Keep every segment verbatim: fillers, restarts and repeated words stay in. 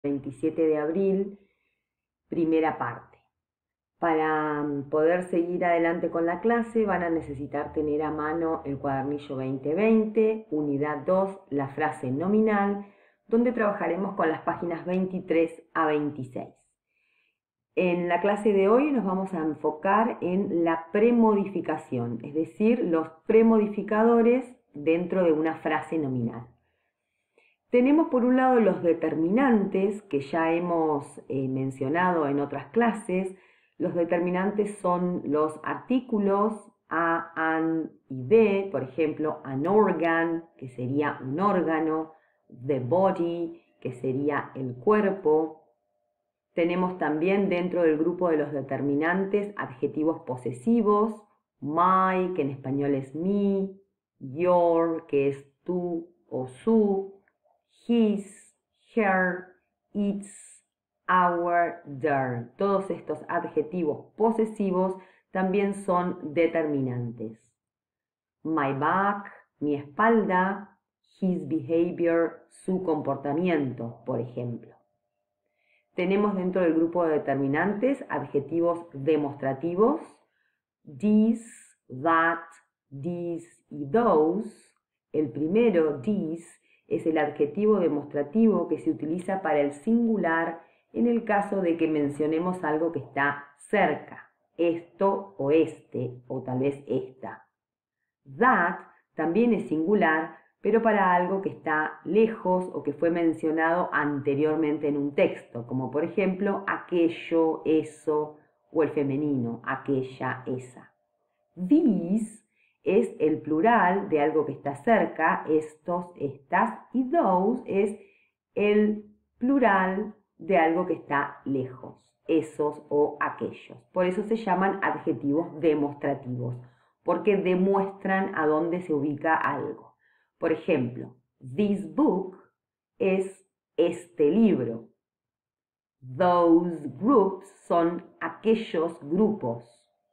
veintisiete de abril, primera parte. Para poder seguir adelante con la clase van a necesitar tener a mano el cuadernillo veinte veinte, unidad dos, la frase nominal, donde trabajaremos con las páginas veintitrés a veintiséis. En la clase de hoy nos vamos a enfocar en la premodificación, es decir, los premodificadores dentro de una frase nominal. Tenemos por un lado los determinantes que ya hemos eh, mencionado en otras clases. Los determinantes son los artículos a, an y de, por ejemplo, an organ, que sería un órgano, the body, que sería el cuerpo. Tenemos también dentro del grupo de los determinantes adjetivos posesivos, my, que en español es mi, your, que es tú o su, his, her, its, our, their. Todos estos adjetivos posesivos también son determinantes. My back, mi espalda, his behavior, su comportamiento, por ejemplo. Tenemos dentro del grupo de determinantes adjetivos demostrativos, this, that, these y those. El primero, this, es el adjetivo demostrativo que se utiliza para el singular en el caso de que mencionemos algo que está cerca, esto o este, o tal vez esta. That también es singular, pero para algo que está lejos o que fue mencionado anteriormente en un texto, como por ejemplo aquello, eso, o el femenino, aquella, esa. These es el plural de algo que está cerca, estos, estas, y those es el plural de algo que está lejos, esos o aquellos. Por eso se llaman adjetivos demostrativos, porque demuestran a dónde se ubica algo. Por ejemplo, this book es este libro. Those groups son aquellos grupos.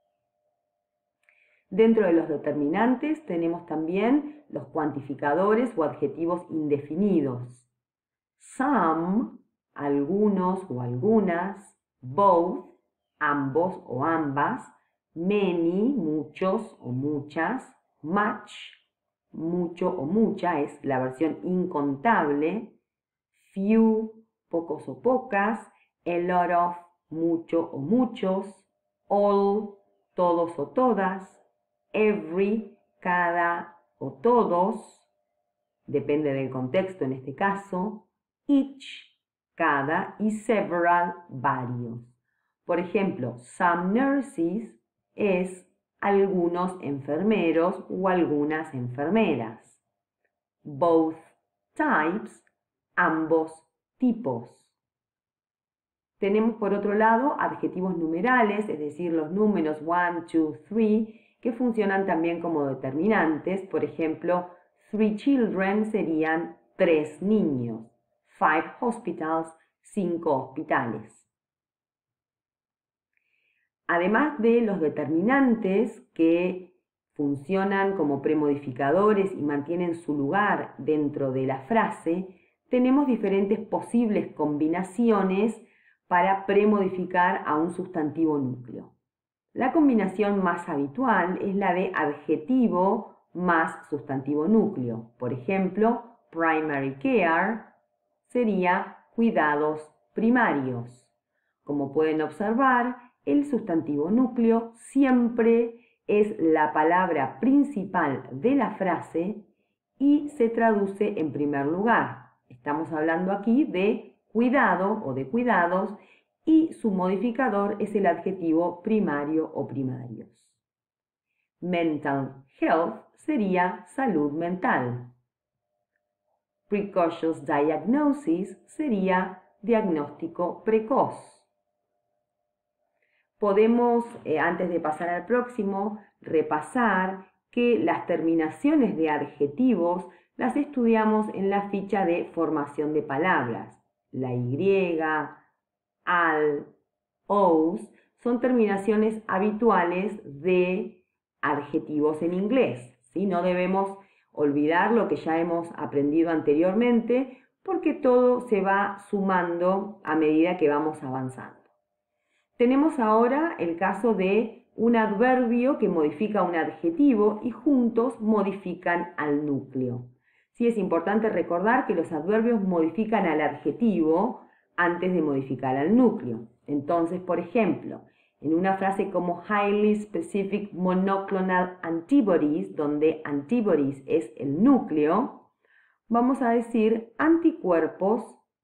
Dentro de los determinantes tenemos también los cuantificadores o adjetivos indefinidos. Some, algunos o algunas, both, ambos o ambas, many, muchos o muchas, much, mucho o mucha, es la versión incontable, few, pocos o pocas, a lot of, mucho o muchos, all, todos o todas, every, cada o todos, depende del contexto en este caso, each, cada, y several, varios. Por ejemplo, some nurses es algunos enfermeros o algunas enfermeras. Both types, ambos tipos. Tenemos por otro lado adjetivos numerales, es decir, los números one, two, three, que funcionan también como determinantes. Por ejemplo, three children serían tres niños. Five hospitals, cinco hospitales. Además de los determinantes que funcionan como premodificadores y mantienen su lugar dentro de la frase, tenemos diferentes posibles combinaciones para premodificar a un sustantivo núcleo. La combinación más habitual es la de adjetivo más sustantivo núcleo. Por ejemplo, primary care sería cuidados primarios. Como pueden observar, el sustantivo núcleo siempre es la palabra principal de la frase y se traduce en primer lugar. Estamos hablando aquí de cuidado o de cuidados y su modificador es el adjetivo primario o primarios. Mental health sería salud mental. Precocious diagnosis sería diagnóstico precoz. Podemos, eh, antes de pasar al próximo, repasar que las terminaciones de adjetivos las estudiamos en la ficha de formación de palabras. La Y, al, os, son terminaciones habituales de adjetivos en inglés, ¿sí? No debemos olvidar lo que ya hemos aprendido anteriormente, porque todo se va sumando a medida que vamos avanzando. Tenemos ahora el caso de un adverbio que modifica un adjetivo y juntos modifican al núcleo. Sí, es importante recordar que los adverbios modifican al adjetivo antes de modificar al núcleo. Entonces, por ejemplo, en una frase como highly specific monoclonal antibodies, donde antibodies es el núcleo, vamos a decir anticuerpos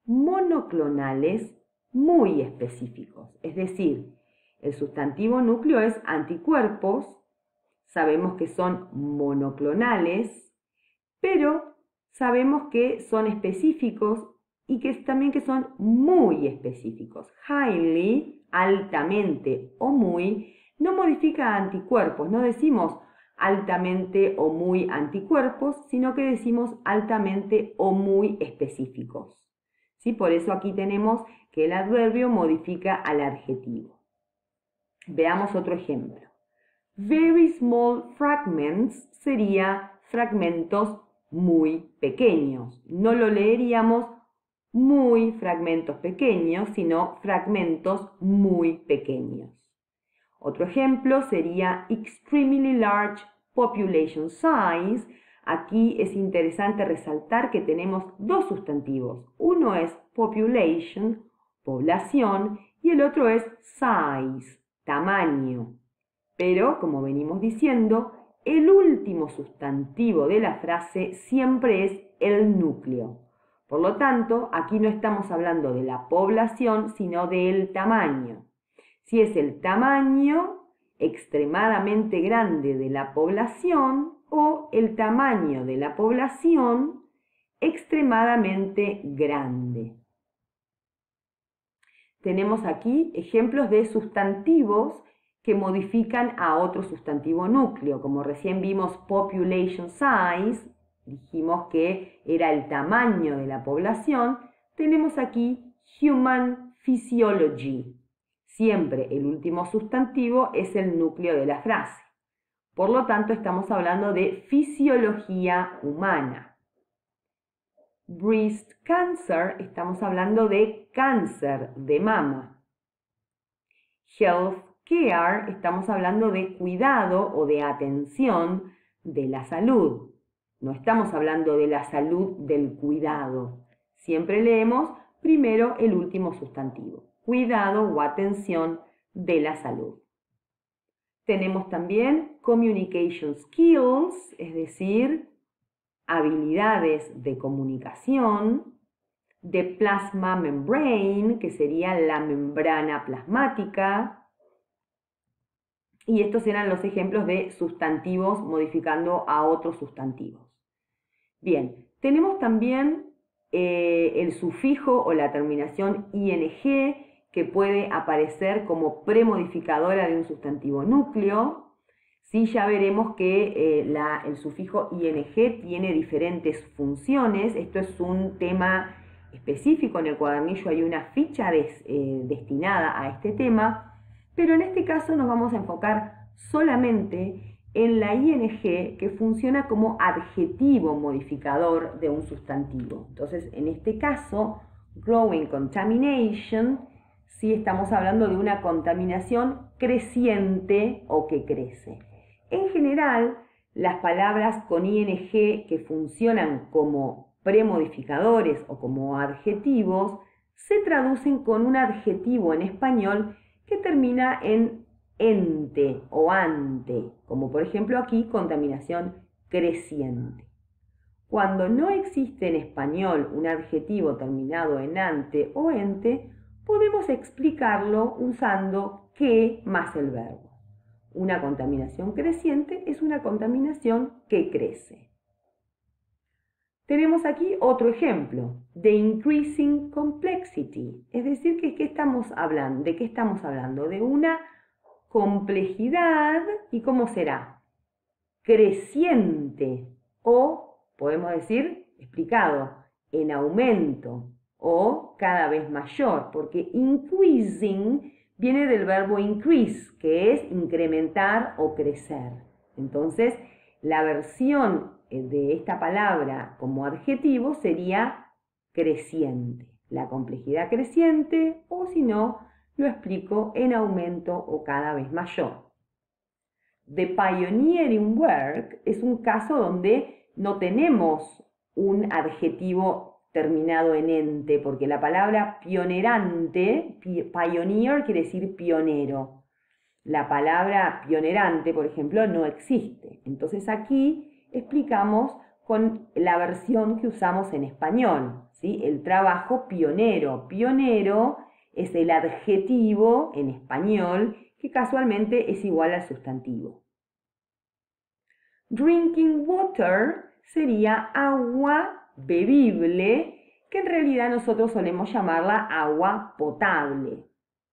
monoclonales muy específicos. Es decir, el sustantivo núcleo es anticuerpos, sabemos que son monoclonales, pero sabemos que son específicos y que también que son muy específicos. Highly, altamente o muy, no modifica anticuerpos, no decimos altamente o muy anticuerpos, sino que decimos altamente o muy específicos. ¿Sí? Por eso aquí tenemos que el adverbio modifica al adjetivo. Veamos otro ejemplo. Very small fragments sería fragmentos muy pequeños. No lo leeríamos muy fragmentos pequeños, sino fragmentos muy pequeños. Otro ejemplo sería extremely large population size. Aquí es interesante resaltar que tenemos dos sustantivos. Uno es population, población, y el otro es size, tamaño. Pero, como venimos diciendo, el último sustantivo de la frase siempre es el núcleo. Por lo tanto, aquí no estamos hablando de la población, sino del tamaño. Si es el tamaño extremadamente grande de la población o el tamaño de la población extremadamente grande. Tenemos aquí ejemplos de sustantivos que modifican a otro sustantivo núcleo. Como recién vimos population size, dijimos que era el tamaño de la población, tenemos aquí human physiology. Siempre el último sustantivo es el núcleo de la frase. Por lo tanto, estamos hablando de fisiología humana. Breast cancer, estamos hablando de cáncer de mama. Health care, estamos hablando de cuidado o de atención de la salud. No estamos hablando de la salud del cuidado. Siempre leemos primero el último sustantivo. Cuidado o atención de la salud. Tenemos también communication skills, es decir, habilidades de comunicación, de plasma membrane, que sería la membrana plasmática. Y estos eran los ejemplos de sustantivos modificando a otros sustantivos. Bien, tenemos también eh, el sufijo o la terminación ing, que puede aparecer como premodificadora de un sustantivo núcleo. Sí, ya veremos que eh, la, el sufijo ing tiene diferentes funciones. Esto es un tema específico, en el cuadernillo hay una ficha des, eh, destinada a este tema, pero en este caso nos vamos a enfocar solamente en la ing, que funciona como adjetivo modificador de un sustantivo. Entonces, en este caso, growing contamination, sí estamos hablando de una contaminación creciente o que crece. En general, las palabras con ing que funcionan como premodificadores o como adjetivos se traducen con un adjetivo en español que termina en ente o ante, como por ejemplo aquí contaminación creciente. Cuando no existe en español un adjetivo terminado en ante o ente, podemos explicarlo usando que más el verbo. Una contaminación creciente es una contaminación que crece. Tenemos aquí otro ejemplo, de increasing complexity, es decir, que, ¿qué estamos hablando? ¿De qué estamos hablando? De una complejidad, ¿y cómo será? Creciente, o podemos decir, explicado, en aumento, o cada vez mayor, porque increasing viene del verbo increase, que es incrementar o crecer. Entonces, la versión de esta palabra como adjetivo sería creciente. La complejidad creciente, o si no, lo explico en aumento o cada vez mayor. The pioneering work es un caso donde no tenemos un adjetivo terminado en ente, porque la palabra pionerante, pioneer quiere decir pionero. La palabra pionerante, por ejemplo, no existe. Entonces aquí explicamos con la versión que usamos en español, ¿sí? El trabajo pionero. Pionero es el adjetivo en español que casualmente es igual al sustantivo. Drinking water sería agua bebible, que en realidad nosotros solemos llamarla agua potable.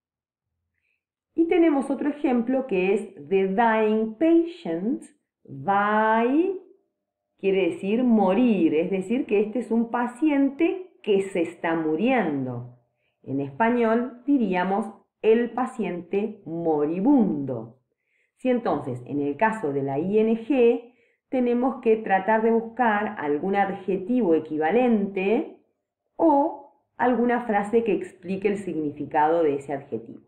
Y tenemos otro ejemplo que es the dying patient. Die quiere decir morir, es decir que este es un paciente que se está muriendo. En español diríamos el paciente moribundo. Si entonces en el caso de la ing tenemos que tratar de buscar algún adjetivo equivalente o alguna frase que explique el significado de ese adjetivo.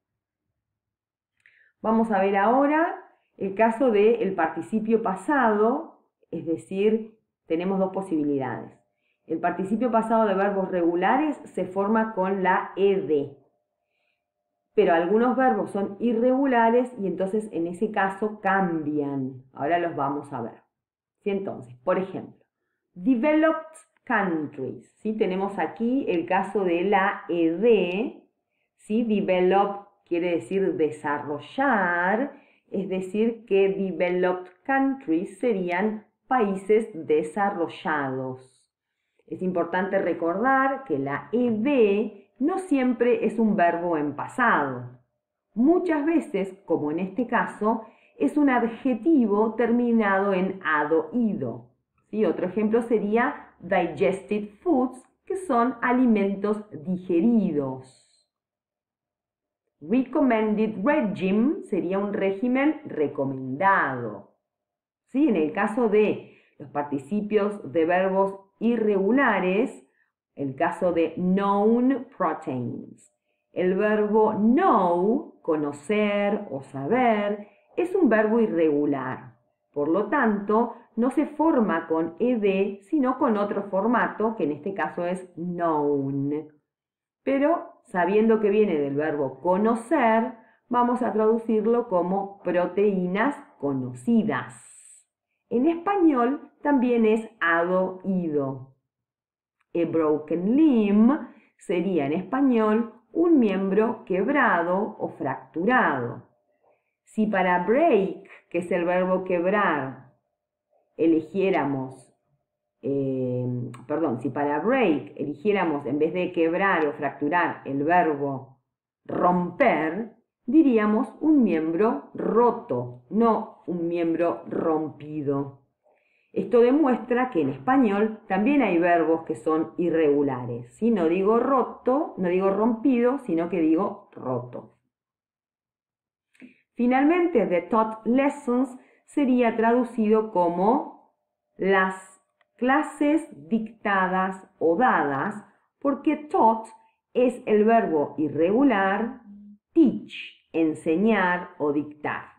Vamos a ver ahora el caso del participio pasado, es decir, tenemos dos posibilidades. El participio pasado de verbos regulares se forma con la ed, pero algunos verbos son irregulares y entonces en ese caso cambian. Ahora los vamos a ver. ¿Sí? Entonces, por ejemplo, developed countries. ¿Sí? Tenemos aquí el caso de la ed. ¿Sí? Develop quiere decir desarrollar, es decir que developed countries serían países desarrollados. Es importante recordar que la ed no siempre es un verbo en pasado. Muchas veces, como en este caso, es un adjetivo terminado en ado-ido. ¿Sí? Otro ejemplo sería digested foods, que son alimentos digeridos. Recommended regime sería un régimen recomendado. ¿Sí? En el caso de los participios de verbos irregulares, el caso de known proteins. El verbo know, conocer o saber, es un verbo irregular. Por lo tanto, no se forma con ed, sino con otro formato, que en este caso es known. Pero, sabiendo que viene del verbo conocer, vamos a traducirlo como proteínas conocidas. En español también es ado-ido. A broken limb sería en español un miembro quebrado o fracturado. Si para break, que es el verbo quebrar, eligiéramos, eh, perdón, si para break eligiéramos en vez de quebrar o fracturar el verbo romper, diríamos un miembro roto, no un miembro rompido. Esto demuestra que en español también hay verbos que son irregulares. ¿Sí? No digo roto, no digo rompido, sino que digo roto. Finalmente, the taught lessons sería traducido como las clases dictadas o dadas, porque taught es el verbo irregular teach, enseñar o dictar.